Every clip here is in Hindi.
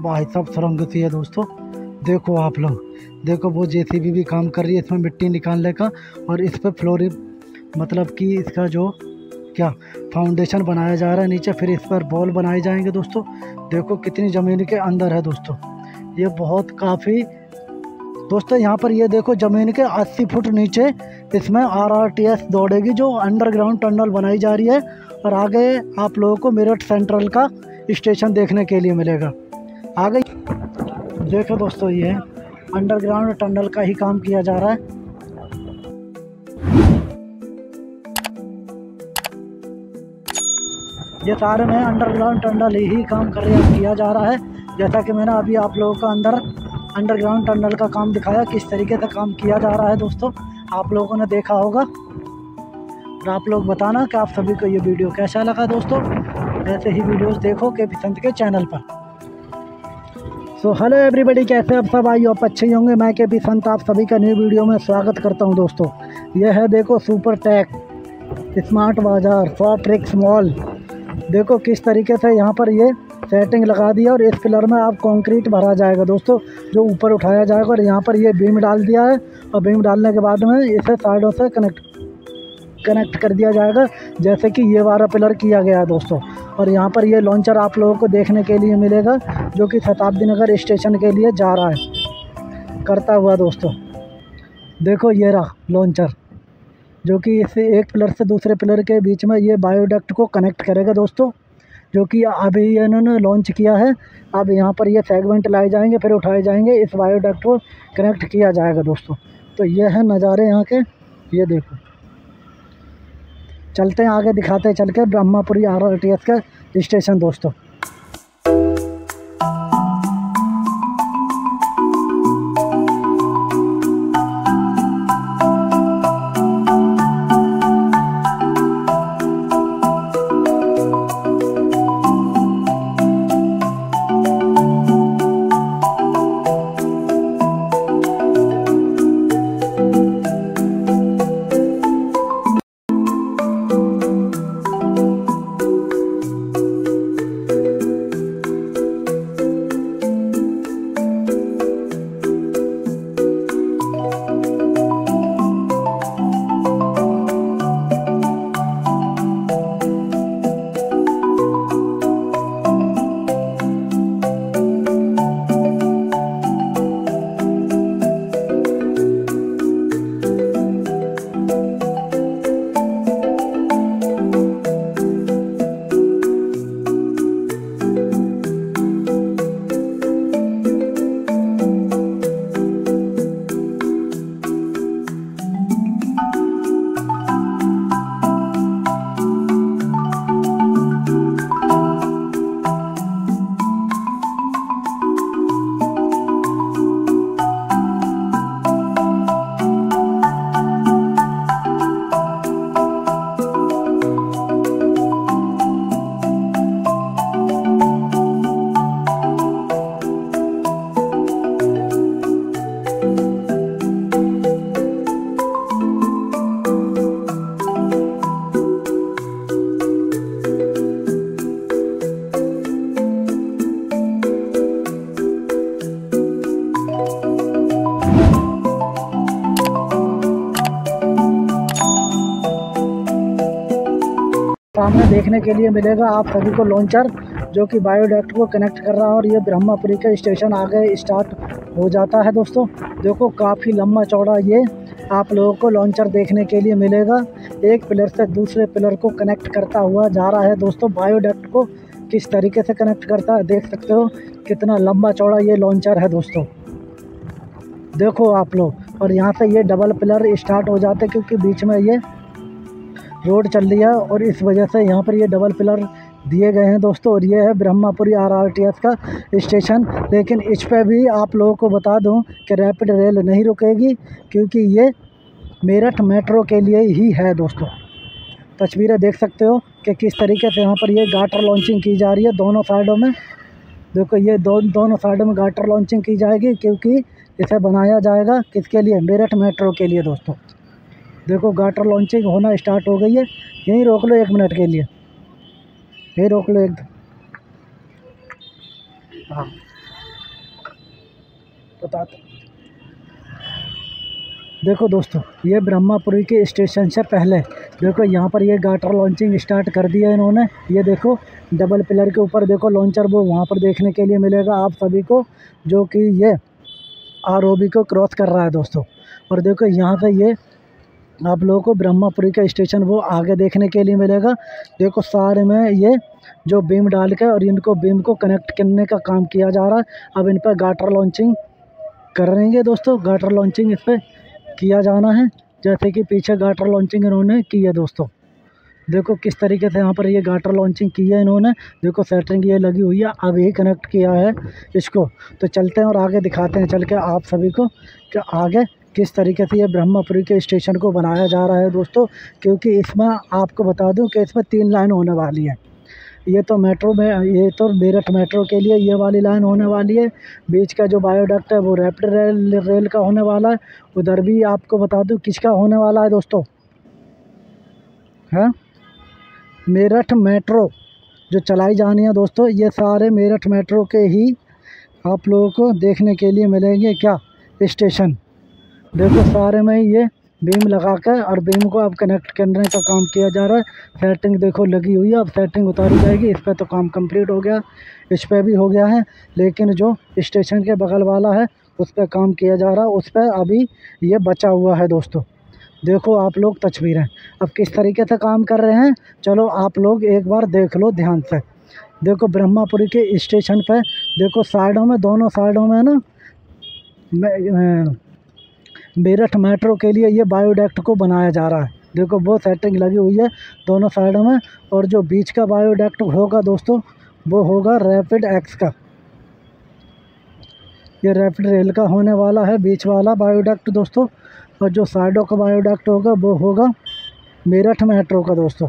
भाई साहब सुरंग सी है दोस्तों। देखो आप लोग, देखो वो जेसीबी भी काम कर रही है इसमें मिट्टी निकालने का, और इस पर फ्लोरिंग मतलब कि इसका जो क्या फाउंडेशन बनाया जा रहा है नीचे, फिर इस पर बॉल बनाए जाएंगे दोस्तों। देखो कितनी ज़मीन के अंदर है दोस्तों, ये बहुत काफ़ी दोस्तों। यहाँ पर ये देखो ज़मीन के 80 फुट नीचे इसमें RRTS दौड़ेगी, जो अंडरग्राउंड टनल बनाई जा रही है। और आगे आप लोगों को मेरठ सेंट्रल का स्टेशन देखने के लिए मिलेगा। आगे देखो दोस्तों, ये अंडरग्राउंड टनल का ही काम किया जा रहा है। ये सारे में अंडरग्राउंड टनल ही काम किया जा रहा है। जैसा कि मैंने अभी आप लोगों को अंडरग्राउंड टनल का काम दिखाया, किस तरीके से काम किया जा रहा है दोस्तों, आप लोगों ने देखा होगा। और आप लोग बताना कि आप सभी को ये वीडियो कैसा लगा दोस्तों। ऐसे ही वीडियोस देखो केपी संत के चैनल पर। सो हेलो एवरीबॉडी, कैसे आप सब? आई आप अच्छे ही होंगे। मैं केपी संत आप सभी का न्यू वीडियो में स्वागत करता हूं दोस्तों। यह है देखो super tech smart Bazaar soft tricks mall. देखो किस तरीके से यहाँ पर ये सेटिंग लगा दिया, और इस पिलर में आप कंक्रीट भरा जाएगा दोस्तों, जो ऊपर उठाया जाएगा। और यहाँ पर ये बीम डाल दिया है, और बीम डालने के बाद में इसे साइडों से कनेक्ट कर दिया जाएगा, जैसे कि ये वाला पिलर किया गया है दोस्तों। और यहाँ पर ये लॉन्चर आप लोगों को देखने के लिए मिलेगा, जो कि शताब्दी नगर स्टेशन के लिए जा रहा है करता हुआ दोस्तों। देखो ये रहा लॉन्चर, जो कि इस एक पिलर से दूसरे पिलर के बीच में ये बायोडक्ट को कनेक्ट करेगा दोस्तों, जो कि अभी इन्होंने लॉन्च किया है। अब यहाँ पर ये सेगमेंट लाए जाएंगे, फिर उठाए जाएंगे, इस बायोडक्ट को कनेक्ट किया जाएगा दोस्तों। तो ये है नज़ारे यहाँ के, ये देखो। चलते हैं आगे, दिखाते हैं चल के ब्रह्मापुरी RRTS का स्टेशन दोस्तों। सामने देखने के लिए मिलेगा आप सभी को लॉन्चर, जो कि बायोडक्ट को कनेक्ट कर रहा है। और ये ब्रह्मापुरी का स्टेशन आगे स्टार्ट हो जाता है दोस्तों। देखो काफ़ी लंबा चौड़ा ये आप लोगों को लॉन्चर देखने के लिए मिलेगा। एक पिलर से दूसरे पिलर को कनेक्ट करता हुआ जा रहा है दोस्तों। बायोडक्ट को किस तरीके से कनेक्ट करता है देख सकते हो, कितना लंबा चौड़ा ये लॉन्चर है दोस्तों। देखो आप लोग, और यहाँ से ये डबल पिलर स्टार्ट हो जाते, क्योंकि बीच में ये रोड चल रही है, और इस वजह से यहाँ पर ये डबल पिलर दिए गए हैं दोस्तों। और ये है ब्रह्मापुरी RRTS का स्टेशन। लेकिन इस पर भी आप लोगों को बता दूं कि रैपिड रेल नहीं रुकेगी, क्योंकि ये मेरठ मेट्रो के लिए ही है दोस्तों। तस्वीरें देख सकते हो कि किस तरीके से यहाँ पर ये गाटर लॉन्चिंग की जा रही है दोनों साइडों में। देखो ये दोनों साइडों में गाटर लॉन्चिंग की जाएगी, क्योंकि इसे बनाया जाएगा किसके लिए? मेरठ मेट्रो के लिए दोस्तों। देखो गाटर लॉन्चिंग होना स्टार्ट हो गई है। यहीं रोक लो 1 मिनट के लिए, यहीं रोक लो हाँ। बताते। देखो दोस्तों, ये ब्रह्मापुरी के स्टेशन से पहले देखो यहाँ पर ये गाटर लॉन्चिंग स्टार्ट कर दिया है इन्होंने। ये देखो डबल पिलर के ऊपर देखो लॉन्चर वो वहाँ पर देखने के लिए मिलेगा आप सभी को, जो कि ये आरओबी को क्रॉस कर रहा है दोस्तों। और देखो यहाँ से ये आप लोगों को ब्रह्मापुरी का स्टेशन वो आगे देखने के लिए मिलेगा। देखो सारे में ये जो बीम डाल के और इनको बीम को कनेक्ट करने का काम किया जा रहा है। अब इन पर गाटर लॉन्चिंग करेंगे दोस्तों, गाटर लॉन्चिंग इस पर किया जाना है, जैसे कि पीछे गाटर लॉन्चिंग इन्होंने की है दोस्तों। देखो किस तरीके से यहाँ पर ये गाटर लॉन्चिंग की है इन्होंने। देखो सेटरिंग ये लगी हुई है, अब ही कनेक्ट किया है इसको। तो चलते हैं और आगे दिखाते हैं चल के आप सभी को कि आगे किस तरीके से ये ब्रह्मापुरी के स्टेशन को बनाया जा रहा है दोस्तों। क्योंकि इसमें आपको बता दूं कि इसमें 3 लाइन होने वाली है। ये तो मेट्रो में, ये तो मेरठ मेट्रो के लिए ये वाली लाइन होने वाली है। बीच का जो बायोडक्ट है वो रैपिड रेल का होने वाला है। उधर भी आपको बता दूं किसका होने वाला है दोस्तों, है मेरठ मेट्रो जो चलाई जानी है दोस्तों। ये सारे मेरठ मेट्रो के ही आप लोगों को देखने के लिए मिलेंगे क्या स्टेशन। देखो सारे में ये बीम लगा कर और बीम को अब कनेक्ट करने का काम किया जा रहा है। सेटिंग देखो लगी हुई है, अब सेटिंग उतारी जाएगी। इस पर तो काम कंप्लीट हो गया, इस पर भी हो गया है, लेकिन जो स्टेशन के बगल वाला है उस पर काम किया जा रहा है, उस पर अभी ये बचा हुआ है दोस्तों। देखो आप लोग तस्वीरें अब किस तरीके से काम कर रहे हैं, चलो आप लोग एक बार देख लो ध्यान से। देखो ब्रह्मापुरी के स्टेशन पे देखो साइडों में, दोनों साइडों में ना मेरठ मेट्रो के लिए ये बायोडक्ट को बनाया जा रहा है। देखो वो सेटिंग लगी हुई है दोनों साइडों में। और जो बीच का बायोडक्ट होगा दोस्तों वो होगा रैपिड एक्स का। ये रैपिड रेल का होने वाला है बीच वाला बायोडक्ट दोस्तों। और जो साइडों का बायोडक्ट होगा वो होगा मेरठ मेट्रो का दोस्तों।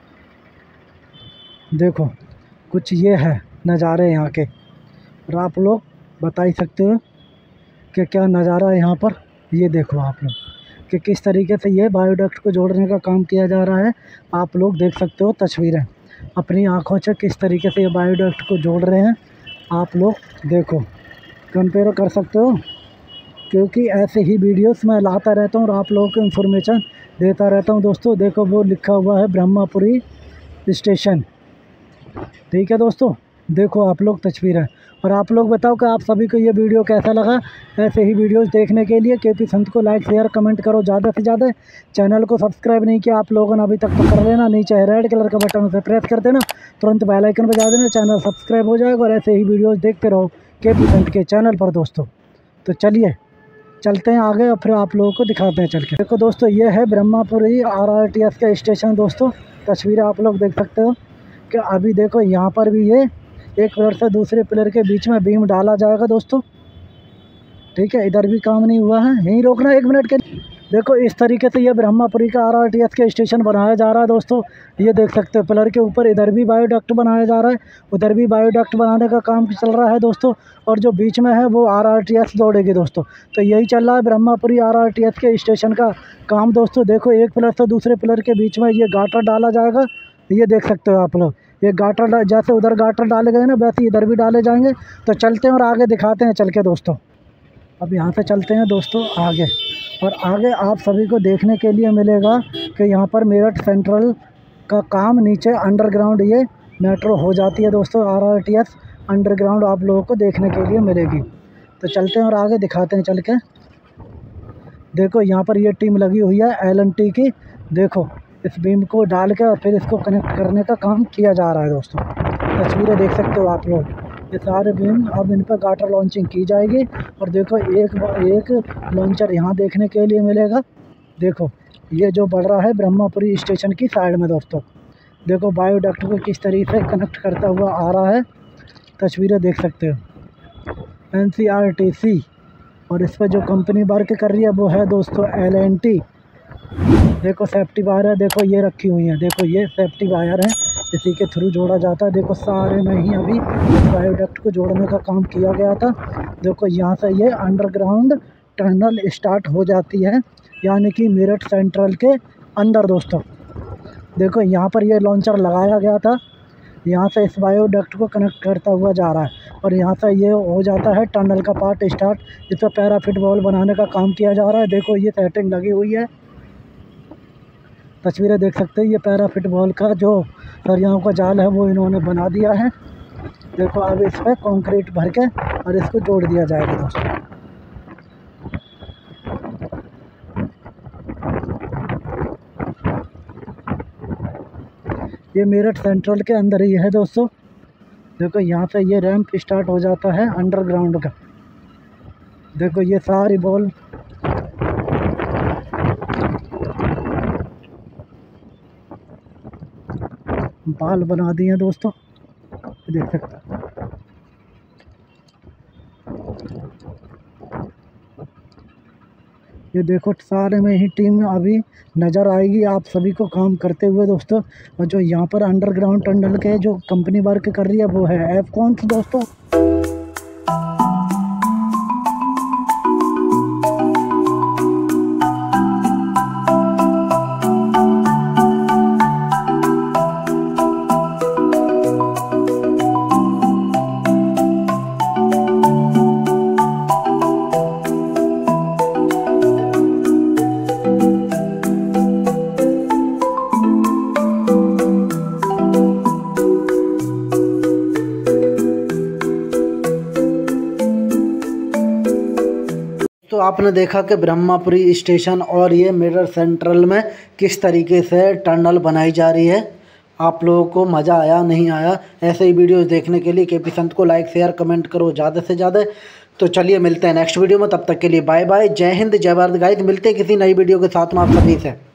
देखो कुछ ये है नज़ारे यहाँ के, और आप लोग बता ही सकते हो कि क्या नज़ारा है यहाँ पर। ये देखो आप लोग कि किस तरीके से ये बायोडक्ट को जोड़ने का काम किया जा रहा है। आप लोग देख सकते हो तस्वीरें अपनी आँखों से किस तरीके से ये बायोडक्ट को जोड़ रहे हैं। आप लोग देखो कंपेयर कर सकते हो, क्योंकि ऐसे ही वीडियोस मैं लाता रहता हूँ और आप लोगों को इन्फॉर्मेशन देता रहता हूँ दोस्तों। देखो वो लिखा हुआ है ब्रह्मापुरी स्टेशन, ठीक है दोस्तों। देखो आप लोग तस्वीरें, और आप लोग बताओ कि आप सभी को ये वीडियो कैसा लगा। ऐसे ही वीडियोस देखने के लिए केपी संत को लाइक शेयर कमेंट करो ज़्यादा से ज़्यादा। चैनल को सब्सक्राइब नहीं किया आप लोगों ने अभी तक तो कर लेना, नीचे रेड कलर का बटन उसे प्रेस कर देना, तुरंत बेल आइकन बजा देना, चैनल सब्सक्राइब हो जाएगा। और ऐसे ही वीडियोज़ देखते रहो केपी संत के चैनल पर दोस्तों। तो चलिए चलते हैं आगे और फिर आप लोगों को दिखाते हैं चल के। देखो दोस्तों ये है ब्रह्मापुरी RRTS का स्टेशन दोस्तों। तस्वीरें आप लोग देख सकते हो कि अभी देखो यहाँ पर भी ये एक पिलर से दूसरे पिलर के बीच में बीम डाला जाएगा दोस्तों, ठीक है। इधर भी काम नहीं हुआ है, यहीं रोकना 1 मिनट के। देखो इस तरीके से ये ब्रह्मापुरी का RRTS के स्टेशन बनाया जा रहा है दोस्तों। ये देख सकते हो पिलर के ऊपर इधर भी बायोडक्ट बनाया जा रहा है, उधर भी बायोडक्ट बनाने का काम चल रहा है दोस्तों। और जो बीच में है वो RRTS दौड़ेगी दोस्तों। तो यही चल रहा है ब्रह्मापुरी RRTS के स्टेशन का काम दोस्तों। देखो एक पिलर से दूसरे पिलर के बीच में ये गाटर डाला जाएगा, ये देख सकते हो आप लोग। ये गाटर जैसे उधर गाटर डाले गए ना वैसे इधर भी डाले जाएंगे। तो चलते हैं और आगे दिखाते हैं चल के दोस्तों। अब यहाँ से चलते हैं दोस्तों आगे, और आगे आप सभी को देखने के लिए मिलेगा कि यहाँ पर मेरठ सेंट्रल का काम नीचे अंडरग्राउंड ये मेट्रो हो जाती है दोस्तों। RRTS अंडरग्राउंड आप लोगों को देखने के लिए मिलेगी। तो चलते हैं और आगे दिखाते हैं चल के। देखो यहाँ पर ये टीम लगी हुई है L&T की। देखो इस बीम को डाल के और फिर इसको कनेक्ट करने का काम किया जा रहा है दोस्तों। तस्वीरें देख सकते हो आप लोग, ये सारे बीम अब इन पर गाटर लॉन्चिंग की जाएगी। और देखो एक लॉन्चर यहाँ देखने के लिए मिलेगा। देखो ये जो बढ़ रहा है ब्रह्मापुरी स्टेशन की साइड में दोस्तों। देखो बायोडक्ट को किस तरीके से कनेक्ट करता हुआ आ रहा है, तस्वीरें देख सकते हो NCRTC। और इस पर जो कंपनी वर्क कर रही है वो है दोस्तों L&T। देखो सेफ्टी वायर है, देखो ये रखी हुई है, देखो ये सेफ्टी वायर है, इसी के थ्रू जोड़ा जाता है। देखो सारे में ही अभी बायोडक्ट को जोड़ने का काम किया गया था। देखो यहाँ से ये अंडरग्राउंड टनल स्टार्ट हो जाती है, यानी कि मेरठ सेंट्रल के अंदर दोस्तों। देखो यहाँ पर ये लॉन्चर लगाया गया था यहाँ से इस बायोडक्ट को कनेक्ट करता हुआ जा रहा है और यहाँ से ये हो जाता है टनल का पार्ट स्टार्ट, जिसमें पैराफिट वॉल बनाने का काम किया जा रहा है। देखो ये सेटिंग लगी हुई है, तस्वीरें देख सकते हैं। ये पैराफिट वॉल का जो सरियाओं का जाल है वो इन्होंने बना दिया है। देखो अब इस पर कंक्रीट भर के और इसको जोड़ दिया जाएगा दोस्तों। ये मेरठ सेंट्रल के अंदर ही है दोस्तों। देखो यहाँ से ये रैंप स्टार्ट हो जाता है अंडरग्राउंड का। देखो ये सारी बॉल बाल बना दिए हैं दोस्तों, देख सकते हैं। ये देखो सारे में ही टीम अभी नज़र आएगी आप सभी को काम करते हुए दोस्तों। और जो यहाँ पर अंडरग्राउंड टनल के जो कंपनी वर्क कर रही है वो है एफकॉन्स दोस्तों। तो आपने देखा कि ब्रह्मापुरी स्टेशन और ये मेरठ सेंट्रल में किस तरीके से टनल बनाई जा रही है। आप लोगों को मज़ा आया नहीं आया? ऐसे ही वीडियोस देखने के लिए केपी संत को लाइक शेयर कमेंट करो ज़्यादा से ज़्यादा। तो चलिए मिलते हैं नेक्स्ट वीडियो में, तब तक के लिए बाय बाय, जय हिंद जय भारत गाइस। मिलते हैं किसी नई वीडियो के साथ में आप सभी से।